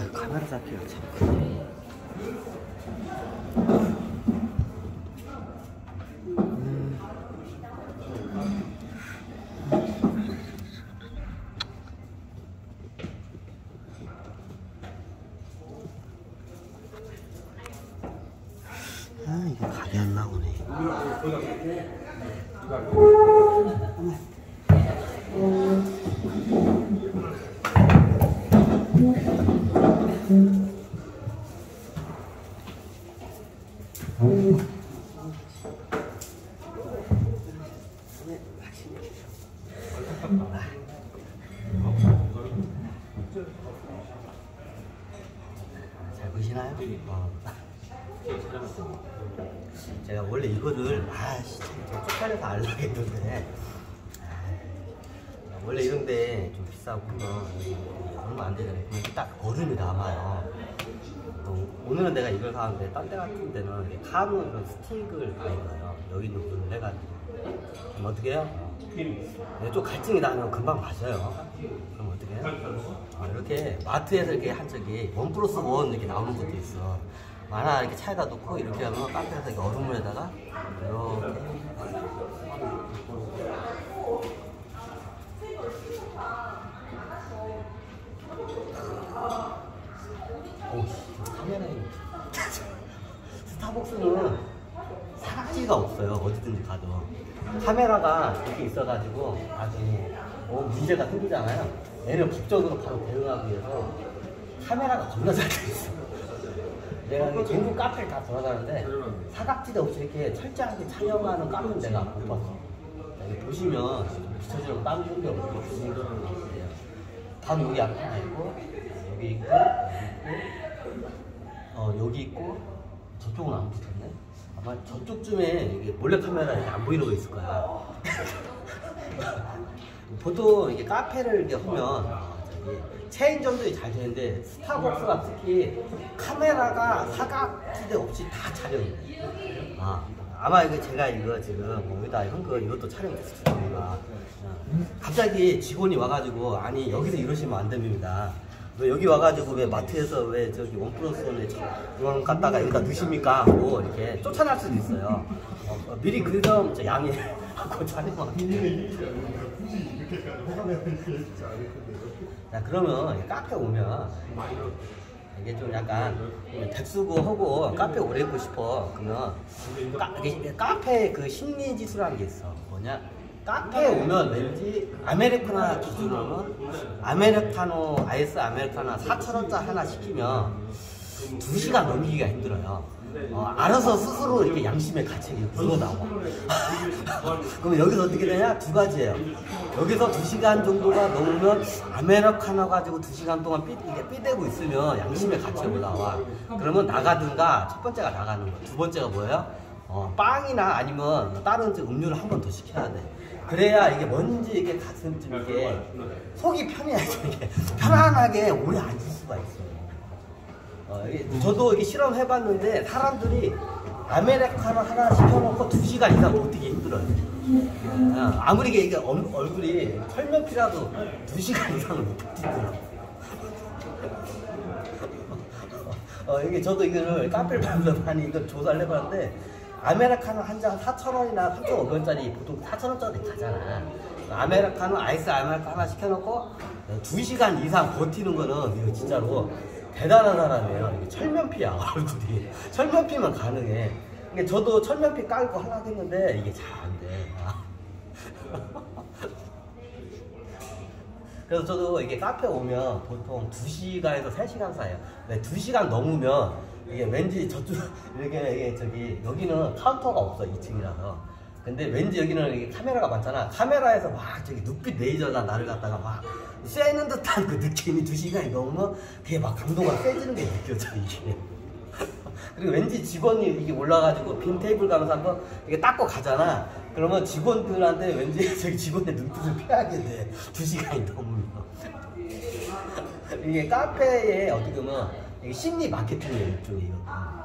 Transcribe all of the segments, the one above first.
카메라 잡기가 참 크네. 이게 각이 안 나오네. 잘 보시나요? 제가 원래 이거를 쪽팔려서 안 하겠던데 원래 이런데 좀 비싸고 얼마 안 되잖아요. 딱 얼음이 남아요. 오늘은 내가 이걸 사는데 딴 데 같은 데는 카누 이런 스틱을 많이 넣어요. 여기 누르를 해가지고. 그럼 어떻게 해요? 좀 갈증이 나면 금방 마셔요. 그럼 어떻게 해요? 이렇게 마트에서 이렇게 한 적이 1+1 이렇게 나오는 것도 있어. 하나 이렇게 차에다 놓고 이렇게 하면 카페에서 이렇게 얼음물에다가 이렇게 카메라에 스타벅스는 사각지가 없어요. 어디든지 가도 카메라가 이렇게 있어가지고 나중에 문제가 생기잖아요. 얘를 법적으로 바로 대응하기 위해서 카메라가 겁나 잘 돼 있어. 내가 전국 카페를 다 돌아가는데 사각지대 없이 이렇게 철저하게 촬영하는 카페는 내가 못 봤어. 여기 보시면 비춰지는 땀 준비 없고 분위기가 있어요. 바로 여기 앞에 하나 있고 여기 있고 여기 있고 저쪽은 안 붙었네. 아마 저쪽쯤에 이게 몰래카메라 안 보이는 거 있을 거야. 보통 이게 카페를 이렇게 하면 체인점들이 잘 되는데 스타벅스가 특히 카메라가 사각지대 없이 다 촬영해요. 아마 이거 제가 이거 지금 여기다 이것도 촬영됐을 겁니다. 갑자기 직원이 와가지고 아니 여기서 이러시면 안 됩니다. 왜 여기 와가지고 왜 마트에서 왜 저기 1+1에 이건 갖다가 여기다 넣으십니까? 하고 이렇게 쫓아날 수도 있어요. 미리 그 점 양해하고 촬영하고. 자, 그러면 카페 오면 이게 좀 약간 백수고 하고 카페 오래 있고 싶어. 그러면 카페 그 심리지수라는 게 있어. 뭐냐? 카페에 오면 왠지 아메리카노 기준으로는 아메리카노 아이스 아메리카노 4,000원짜리 하나 시키면 2시간 넘기기가 힘들어요. 알아서 스스로 이렇게 양심의 가책이 불어나와. 그럼 여기서 어떻게 되냐? 두 가지예요. 여기서 2시간 정도가 넘으면 아메리카노 가지고 2시간 동안 삐대고 있으면 양심의 가책이 올라와. 그러면 나가든가 첫 번째가 나가는 거. 두 번째가 뭐예요? 빵이나 아니면 다른 음료를 한 번 더 시켜야 돼. 그래야 이게 뭔지 이게 가슴쯤 이게 속이 편해야지 이게 편안하게 오래 앉을 수가 있어요. 저도 이게 실험해봤는데 사람들이 아메리카노 하나 시켜놓고 2시간 이상 버티기 힘들어요. 아무리 이게 얼굴이 철면피라도 2시간 이상은 못 버티더라고요. 이게 저도 이거를 카페를 가면서 많이 이걸 조사를 해봤는데 아메리카노 한 잔 4,000원이나 3,500원짜리 보통 4,000원짜리 가잖아. 아메리카노 아이스 아메리카노 하나 시켜놓고 2시간 이상 버티는 거는 이거 진짜로 대단한 사람이에요. 이게 철면피야 얼굴이. 철면피만 가능해. 그러니까 저도 철면피 깔고 하려고 했는데 이게 잘 안 돼. 그래서 저도 이게 카페 오면 보통 2시간에서 3시간 사이에요. 2시간 넘으면 이게 왠지 저쪽 이렇게 여기는 카운터가 없어 2층이라서. 근데 왠지 여기는 이게 카메라가 많잖아. 카메라에서 막 눈빛 레이저가 나를 갖다가 막 쐬는 듯한 그 느낌이 2시간이 넘으면 그게 막 강도가 세지는 게 느껴져 이게. 그리고 왠지 직원이 이게 올라가지고 빈 테이블 가면서 한번 이게 닦고 가잖아. 그러면 직원들한테 왠지 직원의 눈빛을 피하게 돼. 2시간이 넘으면. 이게 카페에 어떻게 보면 이게 심리 마케팅이에요, 일종이에요.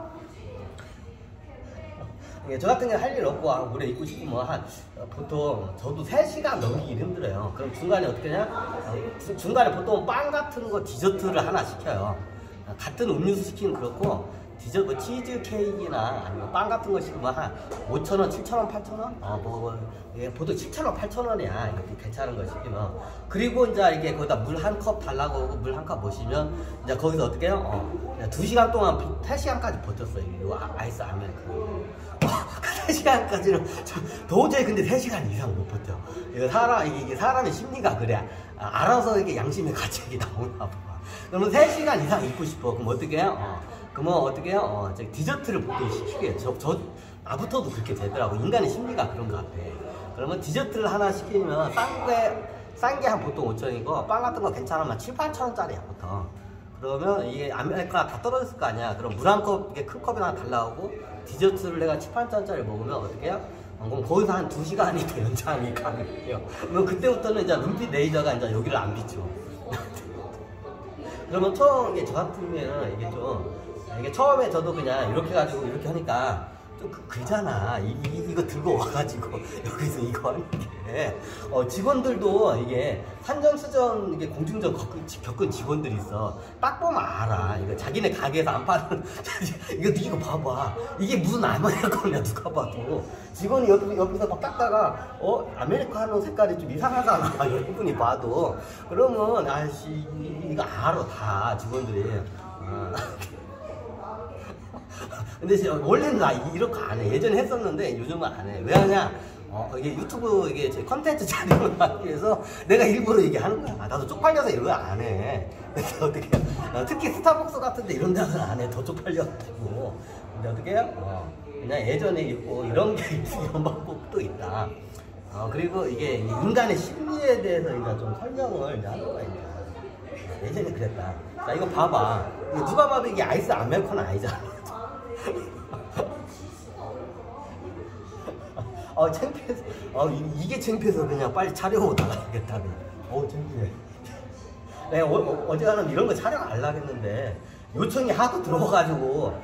저 같은 경우는 할 일 없고 오래 있고 싶으면 보통 저도 3시간 넘기기 힘들어요. 그럼 중간에 어떻게 하냐? 중간에 보통 빵 같은 거 디저트를 하나 시켜요. 같은 음료수 시키면 그렇고 디저트 뭐 치즈 케이크나 아니면 빵 같은 거 시키면 한 5,000원, 7,000원, 8,000원? 예, 보통 7,000원, 8,000원이야. 이렇게 괜찮은 거 시키면. 그리고 이제 이게 거기다 물 한 컵 달라고 하고 물 한 컵 모시면 이제 거기서 어떻게 해요? 2시간 동안 3시간까지 버텼어요. 이거 아이스 아메리카노. 3시간까지는 도저히 근데 3시간 이상 못 버텨. 이게 사람의 심리가 그래. 알아서 이게 양심의 가책이 나오나 봐. 그러면 3시간 이상 있고 싶어. 그럼 어떻게 해요? 그러면 어떻게 해요? 디저트를 보통 시키게. 나부터도 그렇게 되더라고. 인간의 심리가 그런 것 같아. 그러면 디저트를 하나 시키면 싼 게 한 보통 5,000원이고 빵 같은 거 괜찮으면 7, 8,000원짜리야 보통. 그러면 이게 아메리카노 다 떨어졌을 거 아니야. 그럼 물 한 컵, 이게 큰 컵이 하나 달라고 디저트를 내가 7, 8,000원짜리 먹으면 어떻게 해요? 그럼 거기서 한 2시간이 더 연장이 가능해요. 그럼 그때부터는 이제 눈빛 레이저가 이제 여기를 안 비춰. 그러면 처음 저 같은 경우에는 이게 처음에 저도 그냥 이렇게 해가지고 이렇게 하니까 좀 그잖아. 이거 들고 와가지고 여기서 이거 하는 게 직원들도 이게 산전수전 이게 공중전 겪은 직원들이 있어. 딱 보면 알아. 이거 자기네 가게에서 안 파는 이거 봐봐. 이게 무슨 아메리카노냐 누가 봐도. 직원이 여기서 막 닦다가 아메리카노 색깔이 좀 이상하잖아. 여러분이 봐도. 그러면 아씨 이거 알아 다 직원들이. 근데 원래는 나 이렇게 안 해. 예전에 했었는데 요즘은 안 해. 왜 하냐? 이게 유튜브 이게 제 컨텐츠 촬영을 하기 위해서 내가 일부러 이게 하는 거야. 나도 쪽팔려서 이런 거 안 해. 그래서 어떻게 특히 스타벅스 같은데 이런 데는 안 해. 더 쪽팔려가지고. 근데 어떻게 해요? 그냥 예전에 있고 이런 게 이런 방법도 있다. 그리고 이게 인간의 심리에 대해서 이제 좀 설명을 이제 하는 거야. 예전에 그랬다. 자 이거 봐봐. 누가 봐도 이게 아이스 아메리카노 아니잖아. 창피해서 이게 창피해서 그냥 빨리 촬영하고 나가야겠다. 창피해. 내가 어제가는 이런 거 촬영 안 하겠는데 요청이 하도 들어와가지고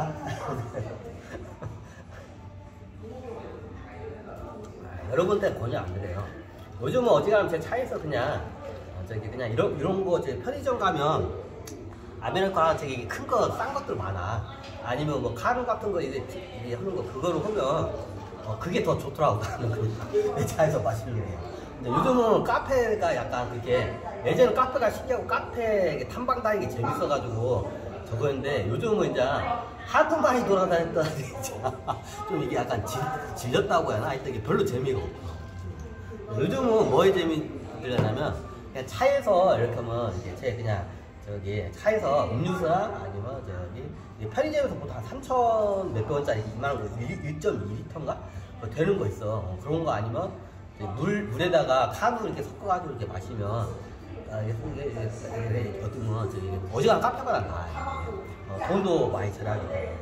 여러분한테 권유 안 드려요. 요즘은 어지간하면 제 차에서 그냥 그냥 이런 거 편의점 가면 아메리카노 되게 큰 거 싼 것들 많아. 아니면 뭐 카누 같은 거 이게 하는 거 그거로 하면 그게 더 좋더라고. 내 차에서 마시는 게. 근데 요즘은 카페가 약간 그게 예전에 카페가 신기하고 카페 탐방 다니기 재밌어가지고 저거였는데 요즘은 이제 하도 많이 돌아다녔더니 좀 이게 약간 질렸다고 해야 하나? 하여튼 이게 별로 재미가 없어. 요즘은 뭐에 재미들냐면 그냥 차에서 이렇게 하면 이게 그냥 차에서 음료수나 아니면 편의점에서 보통 한 3,000 몇백 원짜리 2만원 1.2리터인가? 되는 거 있어. 그런 거 아니면 물에다가 카누 이렇게 섞어가지고 이렇게 마시면 어지간한 카페보다 나아요. 돈도 많이 절약이 돼.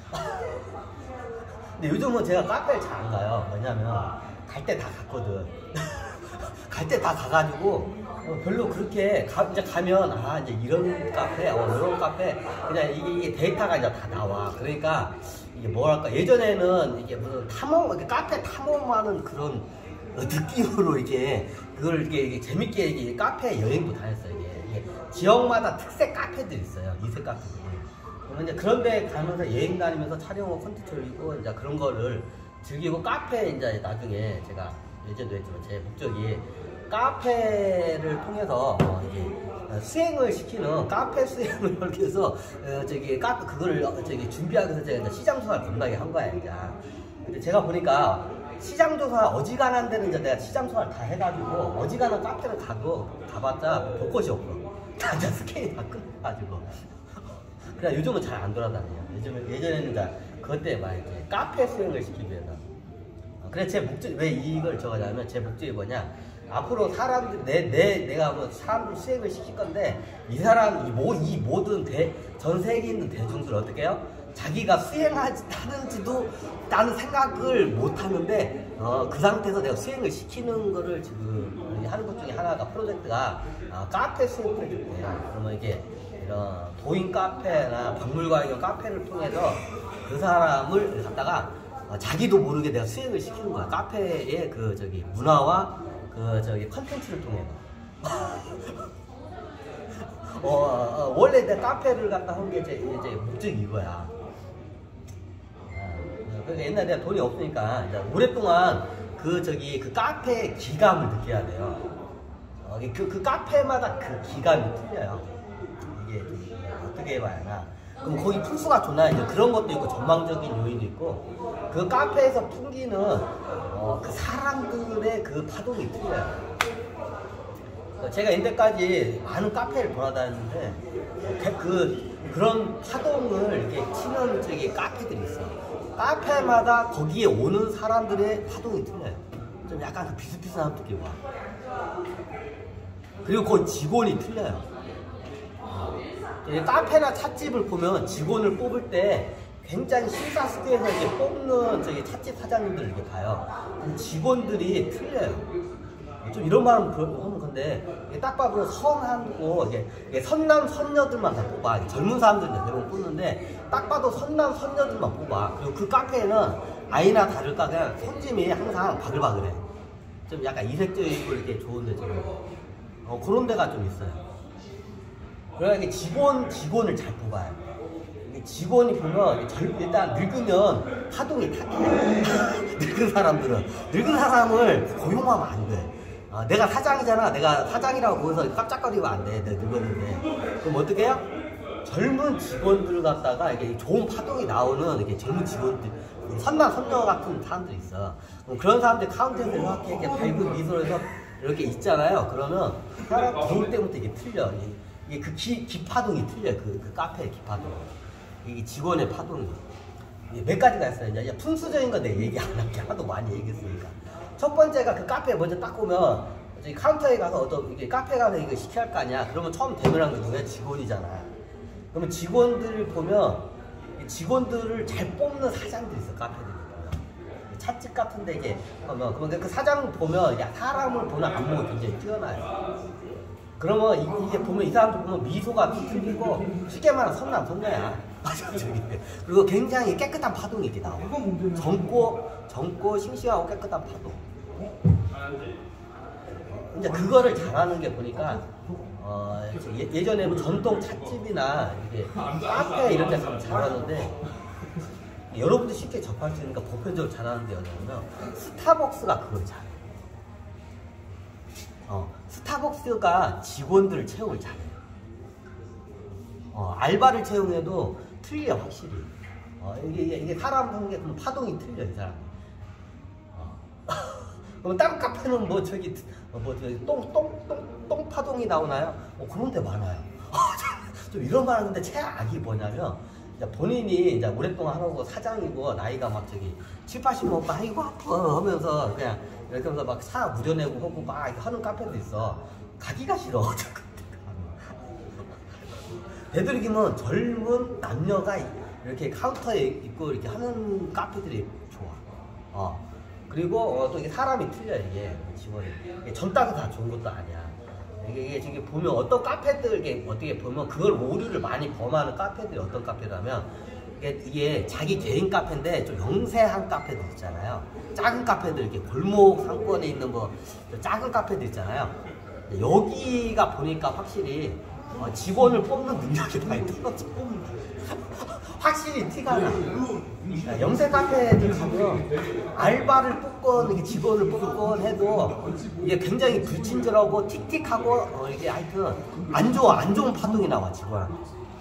근데 요즘은 제가 카페를 잘 안 가요. 왜냐면 갈 때 다 갔거든. 갈 때 다 가가지고 별로 그렇게 이제 가면 이제 이런 카페, 이런 카페 그냥 이게 데이터가 이제 다 나와. 그러니까 이게 뭐랄까 예전에는 이게 무슨 탐험, 카페 탐험하는 그런 느낌으로 그걸 이게 재밌게 이게 카페 여행도 다녔어요. 이게 지역마다 특색 카페들이 있어요. 이색 카페들이. 그러면 이제 그런데 가면서 여행 다니면서 촬영하고 콘텐츠 올리고 이제 그런 거를 즐기고 카페 이제 나중에 제가 예전도 했지만 제 목적이 카페를 통해서 수행을 시키는 카페 수행을 이렇게 해서 카페 그거를 준비하기 위해서 제가 시장 조사를 겁나게 한 거야. 이제. 근데 제가 보니까 시장 조사 어지간한 데는 이제 내가 시장 조사를 다 해가지고 어지간한 카페를 가봤자 볼 것이 없어. 다 스캔이 다 끝나가지고. 그냥 요즘은 잘 안 돌아다녀요. 예전에는 이제 그것 때문에 막 이렇게 카페 수행을 시키기 위해서. 그래 제 목적이 왜 이걸 적어냐면 제 목적이 뭐냐. 앞으로 사람들 내가 뭐 사람들 수행을 시킬 건데 이 모든 전 세계에 있는 대중들 어떻게 해요? 자기가 수행하는지도 나는 생각을 못 하는데 그 상태에서 내가 수행을 시키는 거를 지금 하는 것 중에 하나가 프로젝트가 카페 수행 프로젝트예요. 그러면 이게 이런 도인 카페나 박물관이나 카페를 통해서 그 사람을 갖다가 자기도 모르게 내가 수행을 시키는 거야. 카페의 문화와 컨텐츠를 통해서. 원래 내 카페를 갖다 한 게 이제 목적이 이거야. 그러니까 옛날에 내가 돈이 없으니까 이제 오랫동안 그 카페의 기감을 느껴야 돼요. 그 카페마다 그 기감이 틀려요. 이게 어떻게 해봐야 하나. 그럼 거기 풍수가 좋나 이제 그런 것도 있고 전망적인 요인도 있고 그 카페에서 풍기는 그 사람들의 그 파동이 틀려요. 제가 이때까지 많은 카페를 돌아다녔는데 그런 파동을 이렇게 치는 카페들이 있어. 카페마다 거기에 오는 사람들의 파동이 틀려요. 좀 약간 그 비슷비슷한 느낌이 와. 그리고 거기 직원이 틀려요. 카페나 찻집을 보면 직원을 뽑을 때 굉장히 심사숙고해서 이렇게 뽑는 찻집 사장님들 이렇게 봐요. 직원들이 틀려요. 좀 이런 말은 하면 근데 딱 봐도 선하고 선남 선녀들만 다 뽑아. 젊은 사람들은 대부분 뽑는데 딱 봐도 선남 선녀들만 뽑아. 그리고 그 카페에는 아이나 다를까 그냥 손짐이 항상 바글바글해. 좀 약간 이색적이고 이렇게 좋은데 좀 그런 데가 좀 있어요. 그러니까 직원을 잘 뽑아요. 직원이 보면 일단 늙으면 파동이 탁해요. 늙은 사람을 고용하면 안 돼. 내가 사장이잖아. 내가 사장이라고 보여서 깜짝거리면 안 돼. 내가 늙었는데. 그럼 어떻게 해요? 젊은 직원들 갖다가 이게 좋은 파동이 나오는 이렇게 젊은 직원들, 선남 선녀 같은 사람들이 있어. 그럼 그런 사람들 카운터에서 이렇게 밝은 미소에서 이렇게 있잖아요. 그러면 사람 들어올 때부터 이게 틀려. 이게 그 기파동이 틀려. 그 카페의 기파동. 이게 직원의 파동이. 몇 가지가 있어요. 이제 풍수적인 건 내가 얘기 안 할게. 하도 많이 얘기했으니까. 첫 번째가 그 카페에 먼저 딱 오면 카운터에 가서 이게 카페 가서 이거 시켜야 할 거 아니야. 그러면 처음 대면한 게 누구야? 직원이잖아. 그러면 직원들을 보면 직원들을 잘 뽑는 사장들이 있어. 카페들이 보면 찻집 같은데 이게 그러면 그 사장 보면 사람을 보는 안목이 굉장히 뛰어나요. 그러면 이게 보면 이 사람들 보면 미소가 틀리고 쉽게 말하면 선남 선녀야. 그리고 굉장히 깨끗한 파동이 이렇게 나와. 젊고 싱싱하고 깨끗한 파동. 이제 그거를 잘하는 게 보니까 예전에 뭐 전통 찻집이나 이렇게 카페 이런 데 가면 잘하는데 여러분들 쉽게 접할 수 있으니까 보편적으로 잘하는 게 뭐냐면 스타벅스가 그걸 잘해. 스타벅스가 직원들을 채용을 잘해. 알바를 채용해도 틀려 확실히. 이게 사람 관계 파동이 틀려 이 사람. 그럼 다른 카페는 똥 파동이 나오나요? 그런 데 많아요. 좀 이런 말 하는데 최악이 뭐냐면 본인이 이제 오랫동안 하고 사장이고 나이가 막 7, 80 먹고 아이고 아파 하면서 그냥 이렇게 하면서 막 차 무뎌내고 하고 막 이렇게 하는 카페도 있어. 가기가 싫어. 되도록이면 젊은 남녀가 이렇게 카운터에 있고 이렇게 하는 카페들이 좋아. 그리고 또 이게 사람이 틀려 이게 직원이. 젊다고 다 좋은 것도 아니야. 이게 지금 보면 어떤 카페들 어떻게 보면 그걸 오류를 많이 범하는 카페들이 어떤 카페라면 이게 자기 개인 카페인데 좀 영세한 카페들 있잖아요. 작은 카페들 이렇게 골목 상권에 있는 작은 카페들 있잖아요. 여기가 보니까 확실히 직원을 뽑는 능력이 많이 떨어져. 확실히 티가 나. 영세 카페들 가면 알바를 뽑건 직원을 뽑건 해도 이게 굉장히 불친절하고 틱틱하고 이게 하여튼 안 좋은 파동이 나와 직원한테.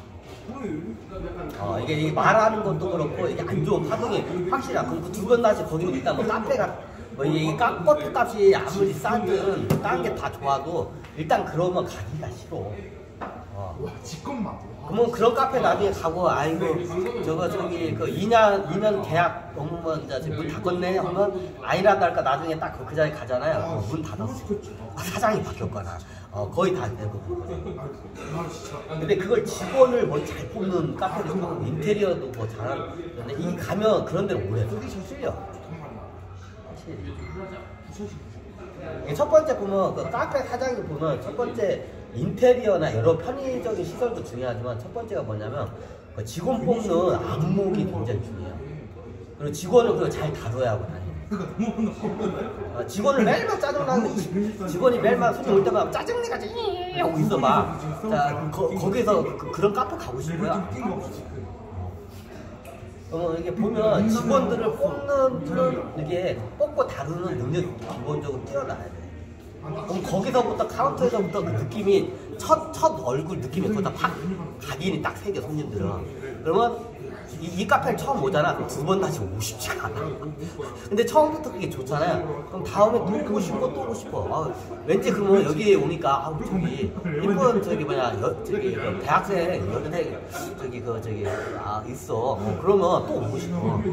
이게 말하는 것도 그렇고 이게 안 좋은 파동이 확실하. 그럼 그 두 번 다시 거기는 일단 카페가 이 커피 값이 아무리 싸든 딴 게 다 좋아도 일단 그러면 가기가 싫어. 그러면 그런 카페 나중에 가고 아이고 그 2년 계약 넘으면 이제 문 닫았네 하면 아니라 달까 나중에 딱 그 자리에 가잖아요. 문 닫았어. 사장이 바뀌었거나 거의 다 대부분. 근데 그걸 직원을 잘 뽑는 카페도 있고 인테리어도 잘하는. 근데 이 가면 그런 데로 오래 틀려. 첫 번째 보면 그 카페 사장이 보면 첫 번째 인테리어나 여러 편의적인 시설도 중요하지만 첫 번째가 뭐냐면 그 직원 뽑는 안목이 굉장히 중요해요. 그리고 직원을 잘 다뤄야 하고 다니는. 직원을 매일만 짜증나는 직원이 매일만 손님 올 때마다 짜증내가 하고 있어 봐. 자, 거기서 그런 카페 가고 싶어요? 이게 보면 직원들을 뽑는 이게 뽑고 다루는 능력이 기본적으로 뛰어나야 돼. 그럼 거기서부터 카운터에서부터 그 느낌이 첫 얼굴 느낌이 거기다 팍 각인이 딱 새겨 손님들은. 그러면 이 카페를 처음 오잖아. 그럼 두 번 다시 오고 싶지가 않아. 근데 처음부터 그게 좋잖아요. 그럼 다음에 또 오고 싶어, 또 오고 싶어. 왠지 그러면 여기 오니까 저기 이쁜 저기 뭐냐 저기 대학생 여대 저기 있어. 그러면 또 오고 싶어.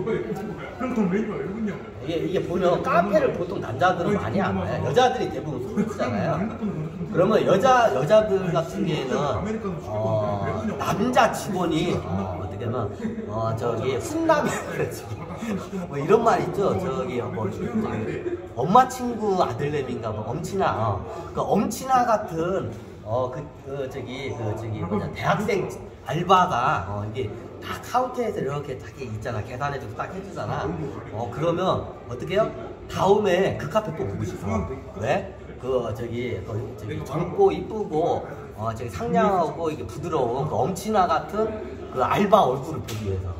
이게 보면 카페를 보통 남자들은 많이 안 와요. 여자들이 대부분 손을 쓰잖아요. 그러면 여자들 같은 경우에는 남자 직원이 어떻게 하면 저기 훈남이 그러지 뭐 이런 말 있죠. 저기 엄마 친구 아들내미인가 뭐 엄친아 그 엄친아 같은 저기 뭐냐 대학생 알바가 이게 다 카운터에서 이렇게 자기 있잖아. 계산해주고 딱 해주잖아. 그러면 어떻게 해요? 다음에 그 카페 또 오고 싶어. 왜? 저기 젊고 이쁘고 저기 상냥하고 이게 부드러운 그 엄친아 같은 그 알바 얼굴을 보기 위해서.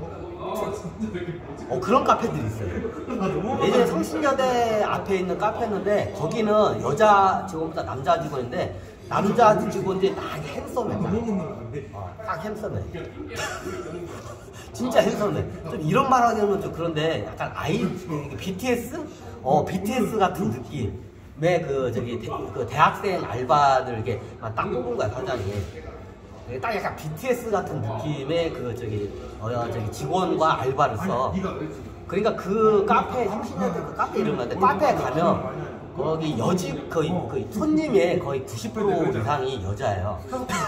그런 카페들이 있어요. 예전에 성신여대 앞에 있는 카페였는데 거기는 여자 직원보다 남자 직원인데 남자 직원들이 딱 핸섬해. 딱 핸섬해. 진짜 핸섬해. 좀 이런 말 하기는 좀 그런데 약간 BTS? BTS 같은 느낌의 그 대학생 알바들 이렇게 딱 뽑은 거야, 사장이. 딱 약간 BTS 같은 느낌의 저기 직원과 알바를 써. 그러니까 그 카페, 성신여대 그 카페 이름인데 카페에 가면 거기 여직 거의 손님의 거의 90% 이상이 여자예요.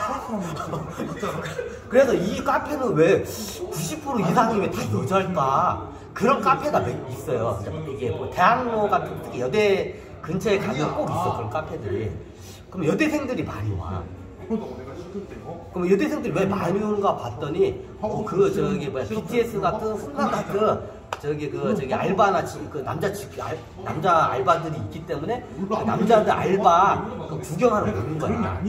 그래서 이 카페는 왜 90% 이상이 왜 다 여자일까? 그런 카페가 있어요. 이게 뭐 대학로 같은 특히 여대 근처에 가면 꼭 있어 그런 카페들이. 그럼 여대생들이 많이 와. 그럼 여대생들이 왜 많이 오는가 봤더니 BTS 같은 훈남 같은 저기 알바나 남자 알바들이 있기 때문에 그 남자들 알바 구경하러 오는 거야.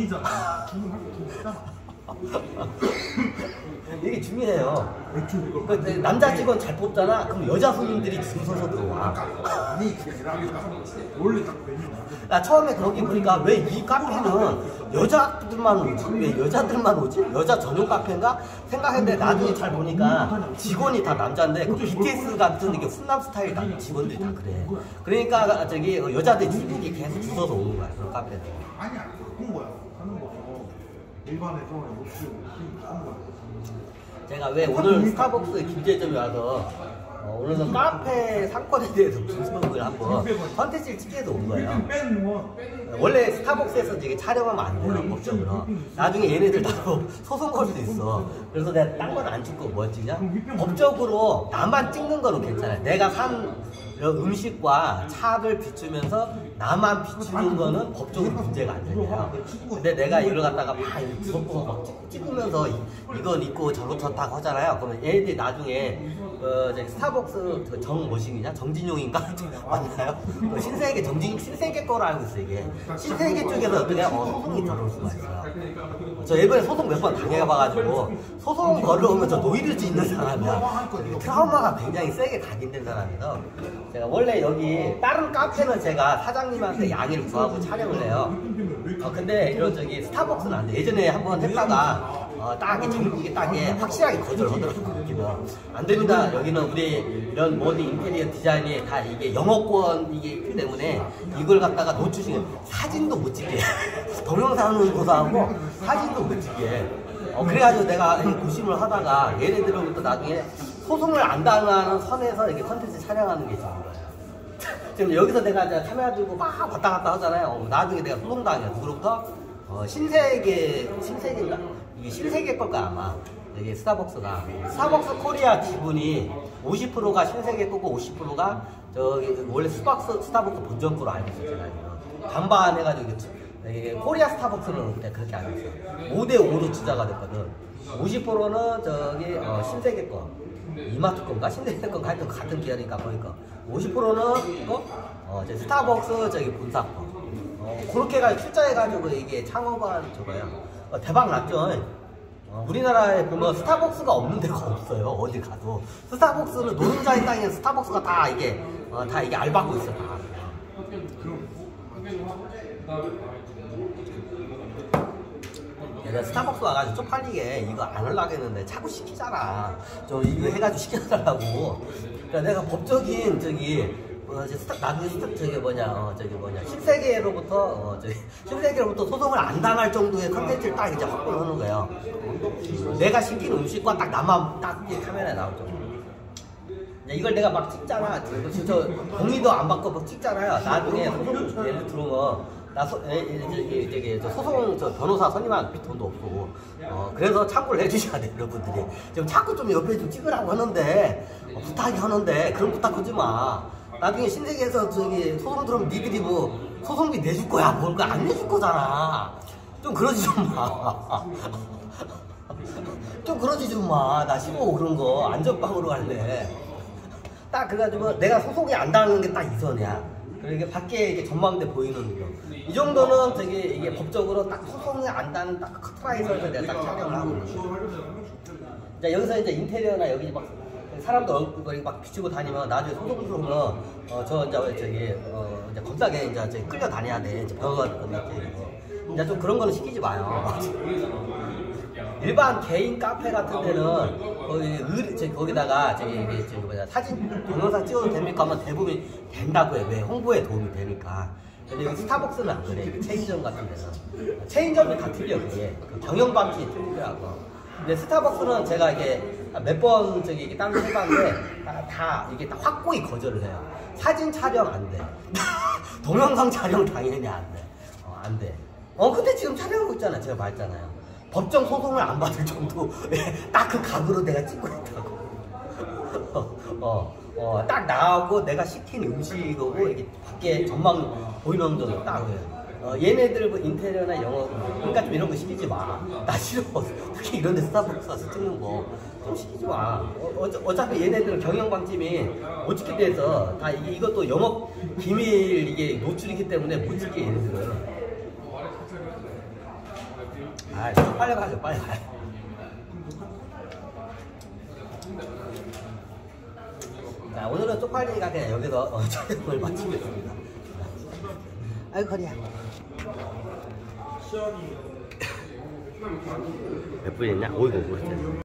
이게 중요해요. 남자 직원 잘 뽑잖아. 그럼 여자 손님들이 줄 서서 들어와. 나 처음에 거기 보니까 왜 이 카페는 여자들만 오지? 왜 여자들만 오지? 여자 전용 카페인가? 생각했는데 나중에 잘 보니까 직원이 다 남자인데 그 BTS 같은 이게 훈남 스타일 직원들이 다 그래. 그러니까 저기 여자들 줄이 계속 줄 서서 오는 거야 그런 카페는. 아니야, 그런 거야. 하는 거. 일반에서 하는 거야. 제가 왜 오늘 스타벅스 김제점에 와서 오늘은 카페 상권에 대해서 분석을 한번 컨텐츠를 찍기 위해서 온 거예요. 원래 스타벅스에서 이게 촬영하면 안 돼요, 법적으로. 나중에 얘네들 나로 소송 걸 수도 있어. 그래서 내가 딴 건 안 찍고 뭐 찍냐? 법적으로 나만 찍는 거는 괜찮아요. 내가 산 음식과 차를 비추면서 나만 비추는 거는 법적으로 문제가 안 되네요. 근데 내가 이걸 갖다가 막 부석부석 막 찍으면서 이건 있고 저거 좋다고 하잖아요. 그러면 얘네들이 나중에 스타벅스 정머신이냐? 정진용인가? 맞나요? 신세계 거로 알고 있어 이게. 신세계 쪽에서 어떻게 소송이 들어올 수가 있어요. 저 예전에 소송 몇 번 당해봐가지고 소송 걸어오면 저 노이를 짓는 사람이야. 트라우마가 굉장히 세게 각인된 사람이라서 제가 원래 여기 다른 카페는 제가 사장님한테 양해를 구하고 촬영을 해요. 근데 이런 스타벅스는 안 돼. 예전에 한번 했다가 이게 확실하게 거절하더라고요. 안 됩니다. 여기는 우리 이런 모든 인테리어 디자인이 다 이게 영어권이기 때문에 이걸 갖다가 노출시키면 사진도 못 찍게. 동영상은 고사하고 사진도 못 찍게. 그래가지고 내가 고심을 하다가 얘네들로부터 나중에 소송을 안 당하는 선에서 이렇게 컨텐츠 촬영하는 게 좋은 거예요. 지금 여기서 내가 카메라 들고 막 왔다 갔다 하잖아요. 나중에 내가 소송당해요. 누구로부터? 신세계인가? 이게 신세계 걸까 아마. 이게 스타벅스가. 스타벅스 코리아 지분이 50%가 신세계 거고 50%가 원래 스타벅스 본점 거로 알고 있어요. 제가 반반 해가지고 이게 코리아 스타벅스는 그때 그렇게 알고 있어요. 5대5로 주자가 됐거든. 50%는 신세계 거. 이마트 건가 신세계 건가 하여튼 같은 계열이니까 보니까 50%는 이거 저 스타벅스 저기 본사 거. 그렇게가 출자해가지고 이게 창업한 저거야. 대박 났죠. 우리나라에 보면 스타벅스가 없는 데가 없어요. 어디 가도 스타벅스는 노동자의 땅에 스타벅스가 다 이게 알바하고 있어 다. 내가 스타벅스 와가지고 쪽팔리게 이거 안 하려고 했는데 자꾸 시키잖아. 좀 이거 해가지고 시켜달라고. 그러니까 내가 법적인 나중에 신세계로부터 소송을 안 당할 정도의 컨텐츠를 딱 이제 확보를 하는 거예요. 내가 시킨 음식과 딱 나만 딱 카메라에 나올 정도. 이걸 내가 막 찍잖아. 진짜 동의도 안 받고 막 찍잖아요. 나중에 소송 예를 들어서 소송 변호사 선임할 돈도 없고 그래서 참고를 해주셔야 돼요 여러분들이. 지금 자꾸 좀 옆에 좀 찍으라고 하는데 부탁이 하는데 그런 부탁하지 마. 나중에 신세계에서 소송 들으면 니들이 뭐 소송비 내줄 거야 뭘 거 안 내줄 거잖아. 좀 그러지 좀 마. 좀 그러지 좀 마. 나 15 그런 거 안전빵으로 갈래. 딱 그래가지고 내가 소송이 안 당하는 게 딱 이 선이야. 그리고 밖에 이게 전망대 보이는 거. 이 정도는 이게 법적으로 딱 소송이 안 당하는 딱 커트라인에서 내가 딱 촬영을 하고 있는 거야. 여기서 이제 인테리어나 여기 막 사람도 얼굴 막 비추고 다니면 나중에 소송 들어오면 이제 검사에 이제 끌려 다녀야 돼. 이제 병원 이제 좀 그런 거는 시키지 마요. 일반 개인 카페 같은 데는 거기다가 사진 동영상 찍어도 됩니까 하면 대부분 된다고 해. 왜? 홍보에 도움이 되니까. 근데 여기 스타벅스는 안 그래. 체인점 같은 데는 체인점이 다 틀려. 그게 경영 방식이 틀리더라고. 근데 스타벅스는 제가 이게 몇 번 다른 데 해봤는데 다 이게 다 확고히 거절을 해요. 사진 촬영 안 돼. 동영상 촬영 당연히 안 돼. 안 돼. 근데 지금 촬영하고 있잖아. 제가 말했잖아요. 법정 소송을 안 받을 정도 딱 그 각으로 내가 찍고 있다고. 딱 나하고 내가 시킨 음식하고 이게 밖에 전망 보이는 정도 딱 해요. 얘네들 뭐 인테리어나 영어 그러니까 좀 이런 거 시키지 마. 나 싫어. 특히 이런 데 스타벅스 가서 찍는 거 좀 시키지 마. 어차피 얘네들은 경영방침이 못 찍게 돼서 다 이것도 영업 기밀 이게 노출이기 때문에 못 찍게 얘네들은. 빨리 가죠, 빨리 가요. 자, 오늘은 쪽팔리가 그냥 여기서 촬영을 마치겠습니다. 아이고, 허리야. 몇 분이었냐? 5이고, 그렇지.